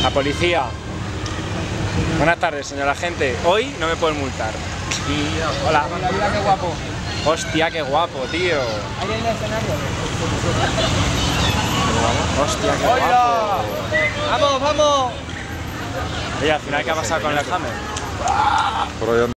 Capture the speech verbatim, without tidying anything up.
La policía. Buenas tardes, señora agente. Hoy no me pueden multar. Y, hola. Mira, mira qué guapo. Hostia, qué guapo, tío. Ahí en el escenario. Hostia, qué ¡Hola! guapo. ¡Vamos, vamos! Oye, al final, ¿qué ha pasado con el Hammer? Por ahí anda.